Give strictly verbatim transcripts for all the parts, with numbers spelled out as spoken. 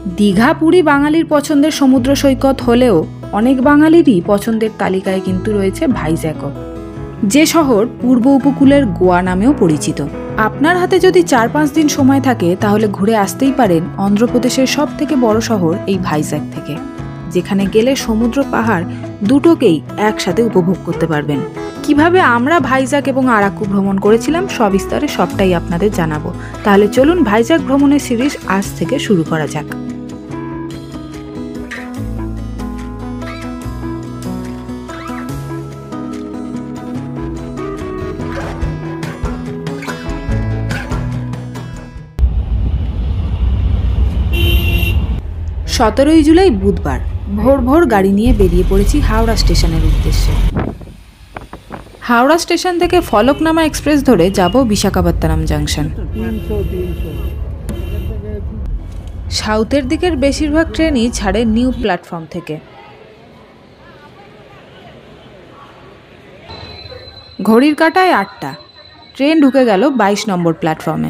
দীঘা পুরী বাঙালির পছন্দের সমুদ্র সৈকত হলেও অনেক বাঙালিরই পছন্দের তালিকায় কিন্তু রয়েছে ভাইজ্যাকও, যে শহর পূর্ব উপকূলের গোয়া নামেও পরিচিত। আপনার হাতে যদি চার পাঁচ দিন সময় থাকে তাহলে ঘুরে আসতেই পারেন অন্ধ্রপ্রদেশের সব থেকে বড় শহর এই ভাইজ্যাক থেকে, যেখানে গেলে সমুদ্র পাহাড় দুটোকেই একসাথে উপভোগ করতে পারবেন। কিভাবে আমরা ভাইজ্যাক এবং আরাকু ভ্রমণ করেছিলাম সবিস্তারে সবটাই আপনাদের জানাবো। তাহলে চলুন ভাইজ্যাক ভ্রমণের সিরিজ আজ থেকে শুরু করা যাক। সতেরোই জুলাই বুধবার ভোর ভোর গাড়ি নিয়ে বেরিয়ে পড়েছি হাওড়া স্টেশনের উদ্দেশ্যে। হাওড়া স্টেশন থেকে ফলকনামা এক্সপ্রেস ধরে যাব বিশাখাপত্তনম জাংশন। সাউথের দিকের বেশিরভাগ ট্রেনই ছাড়ে নিউ প্ল্যাটফর্ম থেকে। ঘড়ির কাঁটায় আটটা, ট্রেন ঢুকে গেল বাইশ নম্বর প্ল্যাটফর্মে।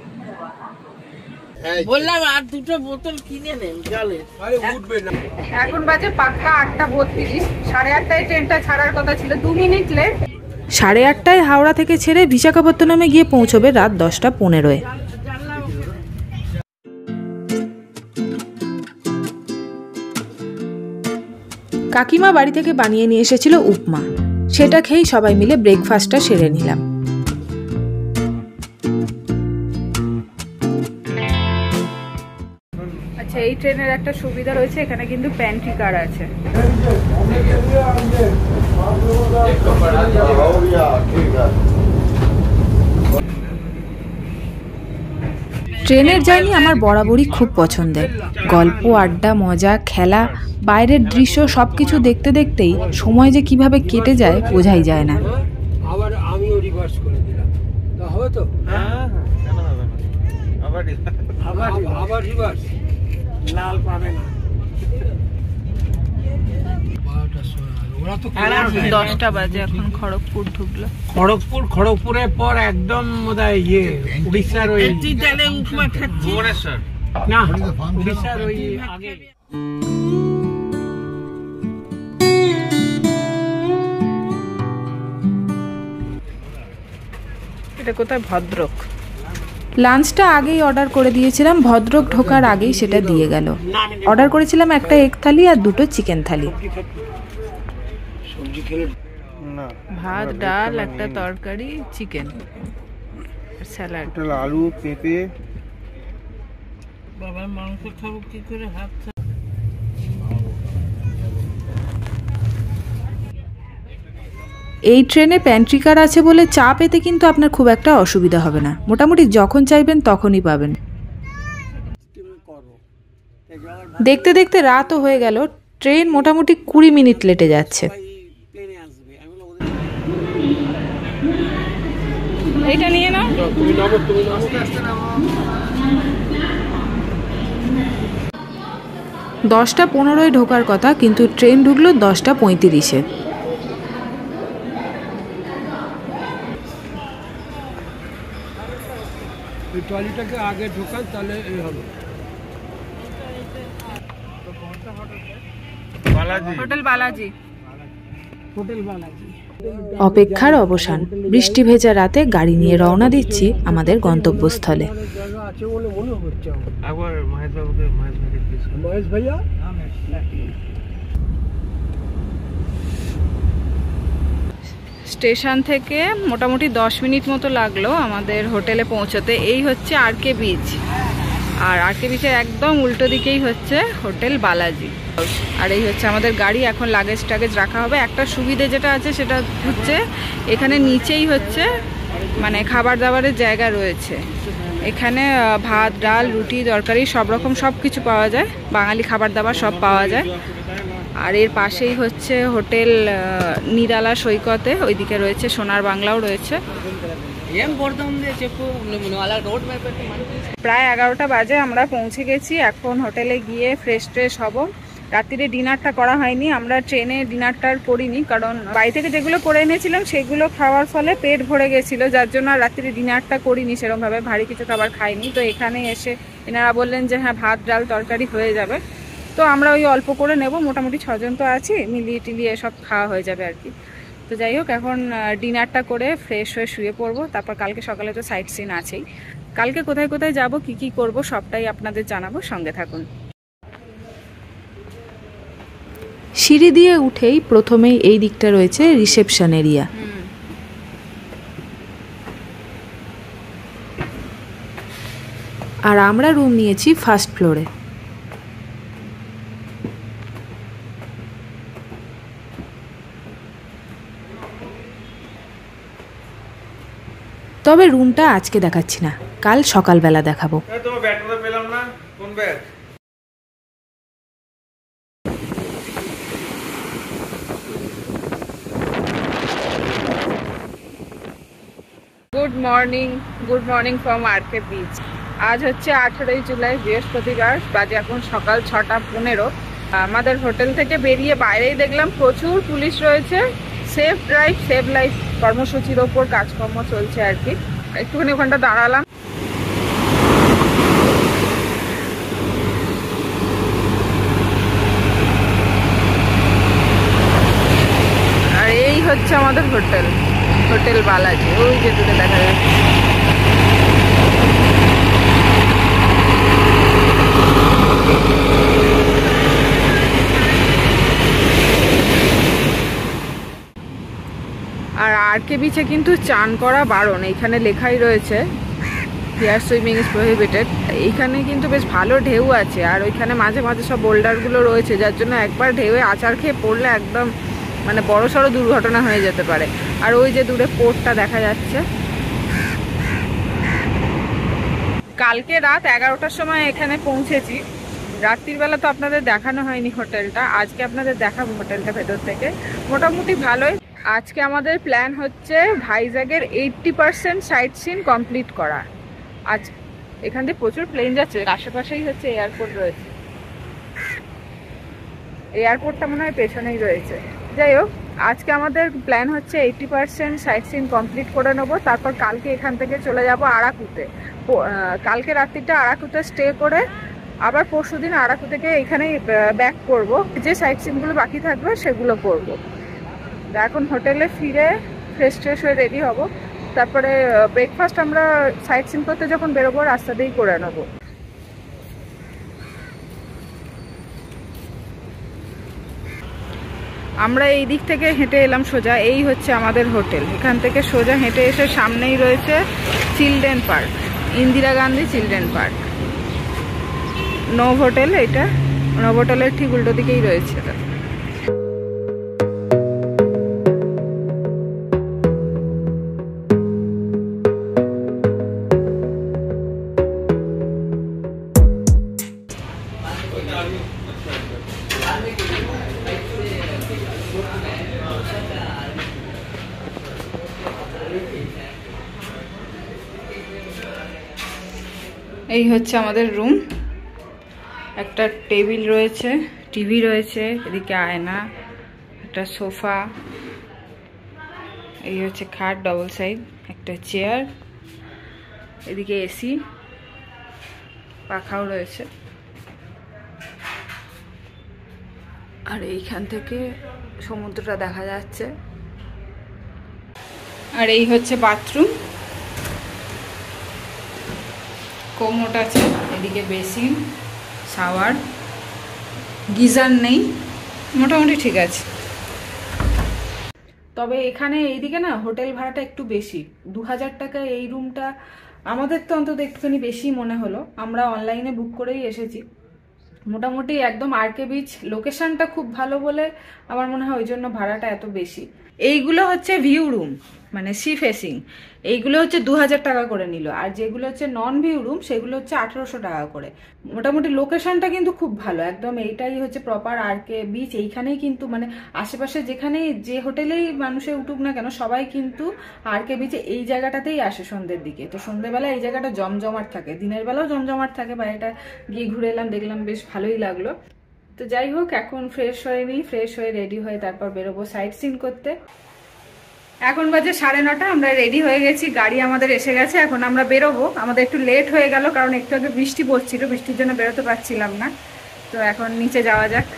বললাম আর দুটো বোতল কিনে নেন জলের। এখন বাজে পাক্কা আটটা বত্রিশ, সাড়ে আটটায় ট্রেনটা ছাড়ার কথা ছিল, দু মিনিট লেট। সাড়ে আটটায় হাওড়া থেকে ছেড়ে বিশাখাপত্তনমে গিয়ে পৌঁছবে রাত দশটা পনেরোয়। কাকিমা বাড়ি থেকে বানিয়ে নিয়ে এসেছিল উপমা, সেটা খেয়েই সবাই মিলে ব্রেকফাস্টটা সেরে নিলাম। আচ্ছা, এই ট্রেনের একটা সুবিধা রয়েছে, এখানে কিন্তু প্যান্ট্রি কার আছে। ট্রেনের জার্নি আমার বরাবরই খুব পছন্দের। গল্প, আড্ডা, মজা, খেলা, বাইরের দৃশ্য সবকিছু দেখতে দেখতেই সময় যে কিভাবে কেটে যায় বোঝাই যায় না। আবার আমিও রিভার্স করে দিলাম, তা হবে তো? হ্যাঁ, কেন হবে না? আবার আবার আবার রিভার্স লাল পাবে না। দশটা বাজে, এখন খড়গপুর ঢুকলো। খড়গপুর খড়গপুরের পর একদম বোধহয় ইয়ে উড়িষ্যার ওই ভুবনেশ্বর, না উড়িষ্যার ওই আগে। এটা কোথায়? ভদ্রক। লাঞ্চটা আগেই অর্ডার করে দিয়েছিলাম, ভদ্রক ঢোকার আগেই সেটা দিয়ে গেল। অর্ডার করেছিলাম একটা এগ থালি আর দুটো চিকেন থালি। ভাত, ডাল, একটা তরকারি, চিকেন, স্যালাড, আলু, পেঁপে। বাবা মাংস খাবো কি করে? ভাত। এই ট্রেনে প্যান্ট্রি কার আছে বলে চা পেতে কিন্তু আপনার খুব একটা অসুবিধা হবে না, মোটামুটি যখন চাইবেন তখনই পাবেন। দেখতে দেখতে রাতও হয়ে গেল, ট্রেন মোটামুটি কুড়ি মিনিট লেটে যাচ্ছে। এইটা নিয়ে নাও। দশটা পনেরোয় ঢোকার কথা, কিন্তু ট্রেন ঢুকলো দশটা পঁয়ত্রিশে। ট্রলিটাকে আগে ঢোকান তাহলে এই হবে। হোটেল বালাজি। হোটেল বালাজি। অপেক্ষার অবসান। বৃষ্টি ভেজা রাতে গাড়ি নিয়ে রওনা দিচ্ছি আমাদের গন্তব্যস্থলে। মহেশ ভাইয়া স্টেশন থেকে মোটামুটি দশ মিনিট মতো লাগলো আমাদের হোটেলে পৌঁছতে। এই হচ্ছে আর কে বিচ, আর আর কে বিচের একদম উল্টো দিকেই হচ্ছে হোটেল বালাজি। আর এই হচ্ছে আমাদের গাড়ি, এখন লাগেজ টাগেজ রাখা হবে। একটা সুবিধে যেটা আছে সেটা হচ্ছে এখানে নিচেই হচ্ছে মানে খাবার দাবারের জায়গা রয়েছে। এখানে ভাত, ডাল, রুটি, তরকারি সব রকম সব কিছু পাওয়া যায়, বাঙালি খাবার দাবার সব পাওয়া যায়। আর এর পাশেই হচ্ছে হোটেল নিরালা সৈকতে, ওইদিকে রয়েছে সোনার বাংলাও রয়েছে। প্রায় এগারোটা বাজে আমরা পৌঁছে গেছি। এখন হোটেলে গিয়ে ফ্রেশ ট্রেশ হব, রাত্রিরে ডিনারটা করা হয়নি, আমরা ট্রেনে ডিনারটা আর করিনি, কারণ বাড়ি থেকে যেগুলো করে এনেছিলাম সেগুলো খাওয়ার ফলে পেট ভরে গেছিলো, যার জন্য আর রাত্রিরে ডিনারটা করিনি, সেরকমভাবে ভারী কিছু খাবার খাইনি। তো এখানে এসে এনারা বললেন যে হ্যাঁ ভাত ডাল তরকারি হয়ে যাবে, তো আমরা ওই অল্প করে নেব, মোটামুটি ছজন তো আছি, মিলিয়ে টিলিয়ে সব খাওয়া হয়ে যাবে আর কি। তো যাই হোক, এখন ডিনারটা করে ফ্রেশ হয়ে শুয়ে পড়বো, তারপর কালকে সকালে তো সাইট সিন আছেই। কালকে কোথায় কোথায় যাব, কি কি করব সবটাই আপনাদের জানাবো, সঙ্গে থাকুন। সিঁড়ি দিয়ে উঠেই প্রথমেই এই দিকটা রয়েছে রিসেপশন এরিয়া। আর আমরা রুম নিয়েছি ফার্স্ট ফ্লোরে। তবে রুমটা আজকে দেখাচ্ছি না, কাল সকালবেলা দেখাবো। তোমার ব্যাগটা পেলাম না, কোন bag? Good morning, good morning from RK beach. আজ হচ্ছে আঠারোই জুলাই, বৃহস্পতিবার, বাজে এখন সকাল ছটা পনেরো। আমাদের হোটেল থেকে বেরিয়ে বাইরেই দেখলাম প্রচুর পুলিশ রয়েছে। সেফ ড্রাইভ সেভ লাইফ কর্মসূচির ওপর কাজকর্ম চলছে আর কি। একটুখানি ওখানটা দাঁড়ালাম। আর এই হচ্ছে আমাদের হোটেল, হোটেল বালাজি, ওই যে দূরে দেখা যাচ্ছে। আর আরকে বিচে কিন্তু চান করা বারণ, এইখানে লেখাই রয়েছে হিয়ার সুইমিং ইজ প্রহিবিটেড। এইখানে কিন্তু বেশ ভালো ঢেউ আছে, আর ওইখানে মাঝে মাঝে সব বোল্ডারগুলো রয়েছে, যার জন্য একবার ঢেউয়ে আছাড় খেয়ে পড়লে একদম মানে বড় সড়ো দুর্ঘটনা হয়ে যেতে পারে। আর ওই যে দূরে পোর্টটা দেখা যাচ্ছে। কালকে রাত এগারোটার সময় এখানে পৌঁছেছি। রাত্রির বেলা তো আপনাদের দেখানো হয়নি হোটেলটা, আজকে আপনাদের দেখাবো হোটেলটা ভেতর থেকে। মোটামুটি ভালোই। আজকে আমাদের প্ল্যান হচ্ছে ভাইজ্যাগের eighty percent sight seen complete করা। আজ এখান থেকে প্রচুর প্লেন যাচ্ছে, আশেপাশেই হচ্ছে এয়ারপোর্ট রয়েছে, এয়ারপোর্টটা মনে হয় পেছনেই রয়েছে। যাই হোক, আজকে আমাদের প্ল্যান হচ্ছে eighty percent sight seen complete করে নেবো, তারপর কালকে এখান থেকে চলে যাব আরাকুতে। কালকে রাত্রিটা আরাকুতে স্টে করে আবার পরশু দিন আরাকু থেকে এখানেই ব্যাক করব, যে সাইট সিনগুলো বাকি থাকবে সেগুলো করব। এখন হোটেলে ফিরে ফ্রেশ ট্রেশ হয়ে রেডি হব, তারপরে ব্রেকফাস্ট আমরা সাইট সিন করতে যখন বেরোবো রাস্তাতেই করে নেবো। আমরা এই দিক থেকে হেঁটে এলাম সোজা, এই হচ্ছে আমাদের হোটেল। এখান থেকে সোজা হেঁটে এসে সামনেই রয়েছে children park, Indira Gandhi children park. Naba hotel, এটা নব হোটেলের ঠিক উল্টো দিকেই রয়েছে এটা। এই হচ্ছে আমাদের রুম। একটা টেবিল রয়েছে, টিভি রয়েছে, এদিকে আয়না, একটা সোফা, এই হচ্ছে খাট ডবল সাইড, একটা চেয়ার, এদিকে এসি, পাখাও রয়েছে। আর এইখান থেকে সমুদ্রটা দেখা যাচ্ছে। আর এই হচ্ছে বাথরুম, কোমোট আছে, এদিকে বেসিন, শাওয়ার, গিজার নেই, মোটামুটি ঠিক আছে। তবে এখানে এইদিকে না হোটেল ভাড়াটা একটু বেশি, দু হাজার টাকা এই রুমটা। আমাদের তো অন্তত একটুখানি বেশি মনে হলো, আমরা অনলাইনে বুক করেই এসেছি। মোটামুটি একদম আরকে বিচ, লোকেশনটা খুব ভালো বলে আমার মনে হয় ওই জন্য ভাড়াটা এত বেশি। এইগুলো হচ্ছে ভিউ রুম, মানে সি ফেসিং, এইগুলো হচ্ছে দু হাজার টাকা করে নিল, আর যেগুলো হচ্ছে নন ভিউ রুম সেগুলো হচ্ছে আঠারোশো টাকা করে। মোটামুটি লোকেশনটা কিন্তু খুব ভালো, একদম এইটাই হচ্ছে প্রপার আরকে বিচ। এইখানেই কিন্তু মানে আশেপাশে যেখানে যে হোটেলেই মানুষে উঠুক না কেন, সবাই কিন্তু আরকে বিচে এই জায়গাটাতেই আসে সন্ধ্যের দিকে। তো সন্ধ্যেবেলা এই জায়গাটা জমজমাট থাকে, দিনের বেলাও জমজমাট থাকে। বাইরেটা গিয়ে ঘুরে এলাম, দেখলাম বেশ ভালোই লাগলো। তো যাই হোক, এখন ফ্রেশ হয়ে নিই, ফ্রেশ হয়ে রেডি হয়ে তারপর বেরোবো সাইট সিন করতে। এখন বাজে সাড়ে নটা, আমরা রেডি হয়ে গেছি, গাড়ি আমাদের এসে গেছে, এখন আমরা বেরোবো। আমাদের একটু লেট হয়ে গেল কারণ একটু আগে বৃষ্টি পড়ছিল, বৃষ্টির জন্য বেরোতে পারছিলাম না। তো এখন নিচে যাওয়া যাক।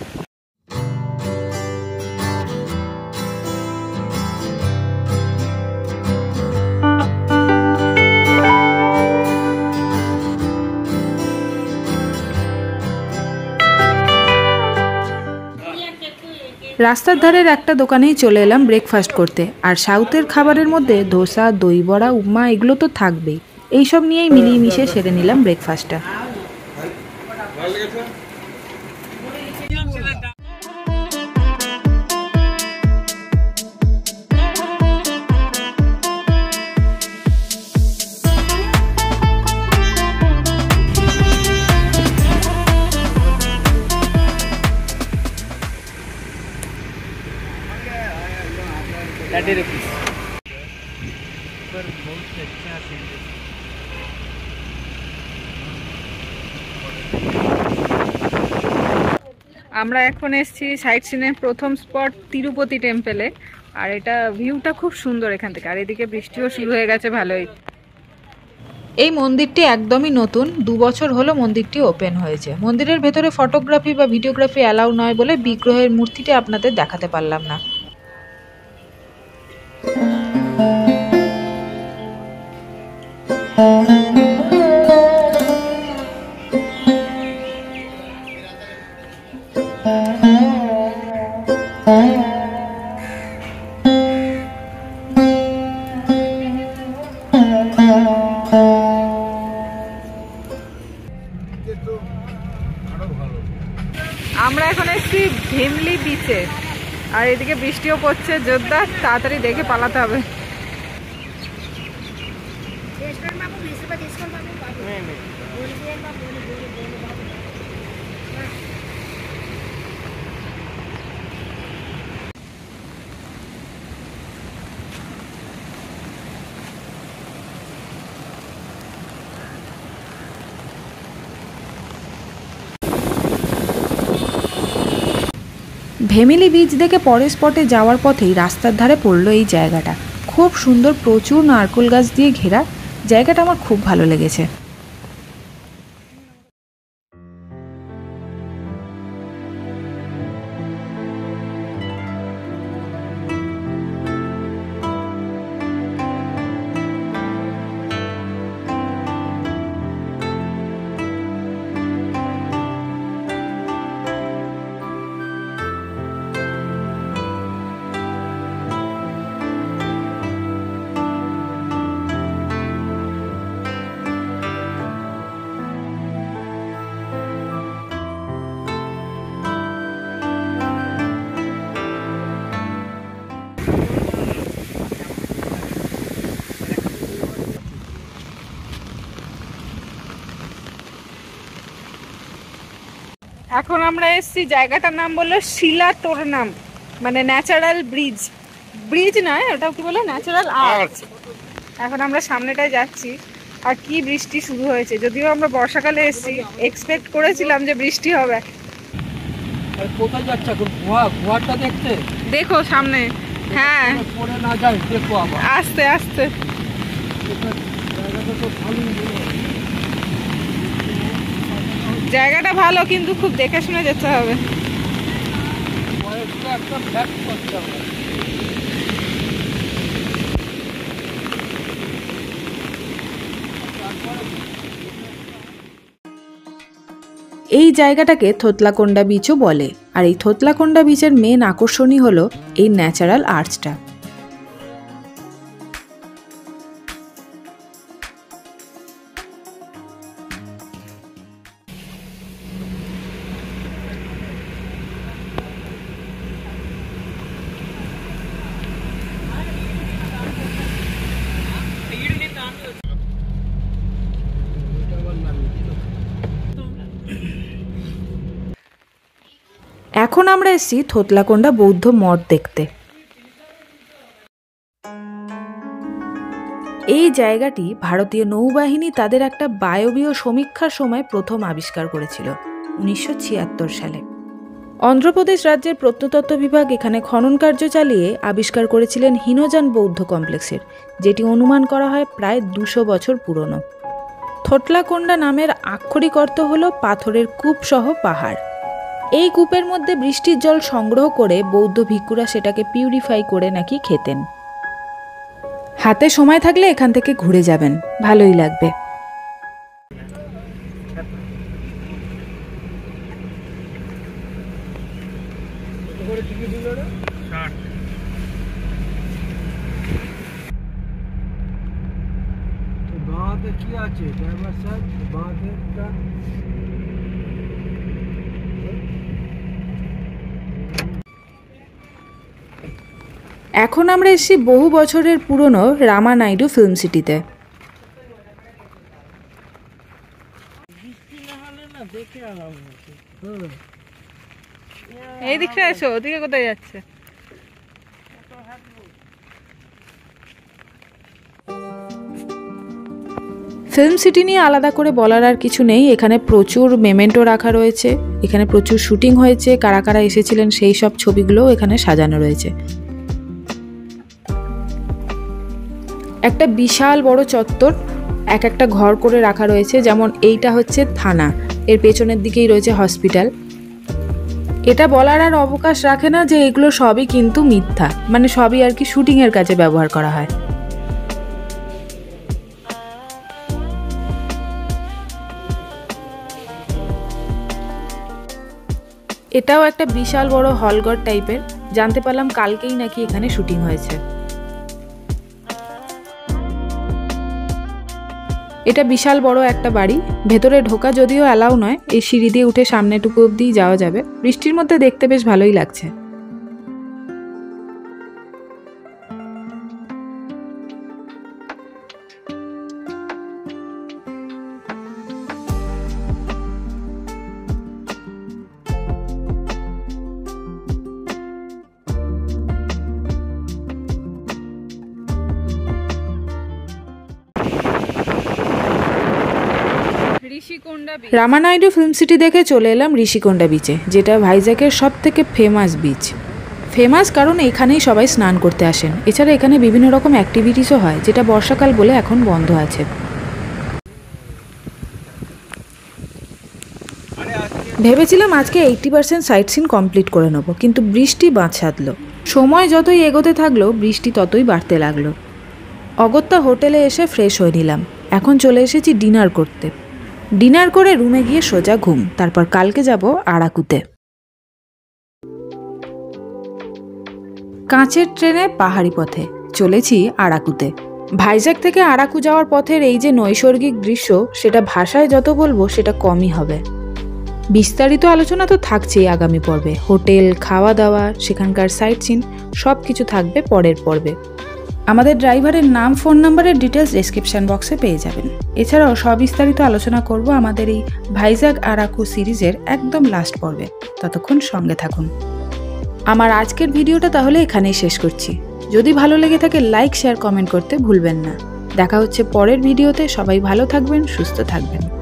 রাস্তার ধারের একটা দোকানেই চলে এলাম ব্রেকফাস্ট করতে। আর সাউথের খাবারের মধ্যে ধোসা, দই বড়া, উপমা এগুলো তো থাকবেই। এইসব নিয়েই মিলিয়ে মিশিয়ে সেরে নিলাম ব্রেকফাস্টটা। আমরা এখন এসেছি সাইট সিনের প্রথম স্পট তিরুপতি টেম্পলে। আর এটা ভিউটা খুব সুন্দর এখান থেকে, আর এদিকে বৃষ্টিও শুরু হয়ে গেছে ভালোই। এই মন্দিরটি একদমই নতুন, দু বছর হলো মন্দিরটি ওপেন হয়েছে। মন্দিরের ভেতরে ফটোগ্রাফি বা ভিডিওগ্রাফি অ্যালাউ নয় বলে বিগ্রহের মূর্তিটি আপনাদের দেখাতে পারলাম না। আমরা এখন এসেছি ভেমলি বিচে, আর এদিকে বৃষ্টিও পড়ছে জোরদার, তাড়াতাড়ি দেখে পালাতে হবে। ভেমিলি বিচ দেখে পরের স্পটে যাওয়ার পথেই রাস্তার ধারে পড়লো এই জায়গাটা। খুব সুন্দর, প্রচুর নারকেল গাছ দিয়ে ঘেরা। জায়গাটা আমার খুব ভালো লেগেছে। এখন আমরা এসেছি, জায়গাটার নাম বললো শিলা তোরনাম, মানে ন্যাচারাল ব্রিজ। ব্রিজ নয়, ওটা কি বলে, ন্যাচারাল আর্ট। এখন আমরা সামনেটায় যাচ্ছি, আর কি বৃষ্টি শুরু হয়েছে। যদিও আমরা বর্ষাকালে এসেছি, এক্সপেক্ট করেছিলাম যে বৃষ্টি হবে। কোথায় যাচ্ছে এখন? গুহাটা দেখতে, দেখো সামনে। হ্যাঁ, পড়ে না যায়, দেখো আবার আস্তে আস্তে। জায়গাটা ভালো, কিন্তু খুব দেখে শুনে যেতে হবে। এই জায়গাটাকে থোতলাকোন্ডা বিচও বলে। আর এই থোতলাকোন্ডা বিচের মেন আকর্ষণই হলো এই ন্যাচারাল আর্টসটা। এখন আমরা এসেছি থোতলাকোন্ডা বৌদ্ধ মঠ দেখতে। এই জায়গাটি ভারতীয় নৌবাহিনী তাদের একটা বায়বীয় সমীক্ষার সময় প্রথম আবিষ্কার করেছিল। উনিশশো ছিয়াত্তর সালে। অন্ধ্রপ্রদেশ রাজ্যের প্রত্নতত্ত্ব বিভাগ এখানে খনন কার্য চালিয়ে আবিষ্কার করেছিলেন হীনযান বৌদ্ধ কমপ্লেক্সের, যেটি অনুমান করা হয় প্রায় দুশো বছর পুরনো। থোটলাকোন্ডা নামের আক্ষরিক অর্থ হল পাথরের কূপ সহ পাহাড়। এই কূপের মধ্যে বৃষ্টির জল সংগ্রহ করে বৌদ্ধ ভিক্ষুরা সেটাকে পিউরিফাই করে নাকি খেতেন। হাতে সময় থাকলে এখান থেকে ঘুরে যাবেন, ভালোই লাগবে। কি আছে ড্রাইভার সাহেব? বাঁধেরটা এখন আমরা এসেছি বহু বছরের পুরনো রামানাইডু ফিল্ম সিটিতে। এই দিকটা এসো, ওদিকে কোথায় যাচ্ছে? ফিল্ম সিটি নিয়ে আলাদা করে বলার আর কিছু নেই। এখানে প্রচুর মেমেন্টো রাখা রয়েছে, এখানে প্রচুর শুটিং হয়েছে, কারা কারা এসেছিলেন সেই সব ছবিগুলোও এখানে সাজানো রয়েছে। একটা বিশাল বড় চত্বর, এক একটা ঘর করে রাখা রয়েছে। যেমন এইটা হচ্ছে থানা, এর পেছনের দিকেই রয়েছে হসপিটাল। এটা বলার আর অবকাশ রাখে না যে এগুলো সবই কিন্তু মিথ্যা, মানে সবই আর কি শুটিংয়ের কাজে ব্যবহার করা হয়। এটাও একটা বিশাল বড় হলঘর টাইপের, জানতে পারলাম কালকেই নাকি এখানে শুটিং হয়েছে। এটা বিশাল বড় একটা বাড়ি, ভেতরে ঢোকা যদিও অ্যালাউ নয়, এই সিঁড়ি দিয়ে উঠে সামনেটুকু অবধি যাওয়া যাবে। বৃষ্টির মধ্যে দেখতে বেশ ভালোই লাগছে। রামানাইডু ফিল্ম সিটি দেখে চলে এলাম ঋষিকোন্ডা বিচে, যেটা ভাইজ্যাকের সব থেকে ফেমাস বিচ। ফেমাস কারণ এখানেই সবাই স্নান করতে আসেন। এছাড়া এখানে বিভিন্ন রকম অ্যাক্টিভিটিসও হয়, যেটা বর্ষাকাল বলে এখন বন্ধ আছে। ভেবেছিলাম আজকে eighty percent sight seen complete করে নেবো, কিন্তু বৃষ্টি বাঁধ সাধলো। সময় যতই এগোতে থাকলো বৃষ্টি ততই বাড়তে লাগলো। অগত্যা হোটেলে এসে ফ্রেশ হয়ে নিলাম। এখন চলে এসেছি ডিনার করতে। ডিনার করে রুমে গিয়ে সোজা ঘুম, তারপর কালকে যাব আরাকুতে। কাঁচের ট্রেনে পাহাড়ি পথে চলেছি আরাকুতে। ভাইজ্যাক থেকে আরাকু যাওয়ার পথের এই যে নৈসর্গিক দৃশ্য, সেটা ভাষায় যত বলবো সেটা কমই হবে। বিস্তারিত আলোচনা তো থাকছেই আগামী পর্বে। হোটেল, খাওয়া দাওয়া, সেখানকার সাইট সিন সব কিছু থাকবে পরের পর্বে। আমাদের ড্রাইভারের নাম, ফোন নাম্বারের ডিটেলস ডেসক্রিপশন বক্সে পেয়ে যাবেন। এছাড়াও সবিস্তারিত আলোচনা করব আমাদের এই ভাইজ্যাক আরাকু সিরিজের একদম লাস্ট পর্বে। ততক্ষণ সঙ্গে থাকুন। আমার আজকের ভিডিওটা তাহলে এখানেই শেষ করছি। যদি ভালো লেগে থাকে লাইক, শেয়ার, কমেন্ট করতে ভুলবেন না। দেখা হচ্ছে পরের ভিডিওতে। সবাই ভালো থাকবেন, সুস্থ থাকবেন।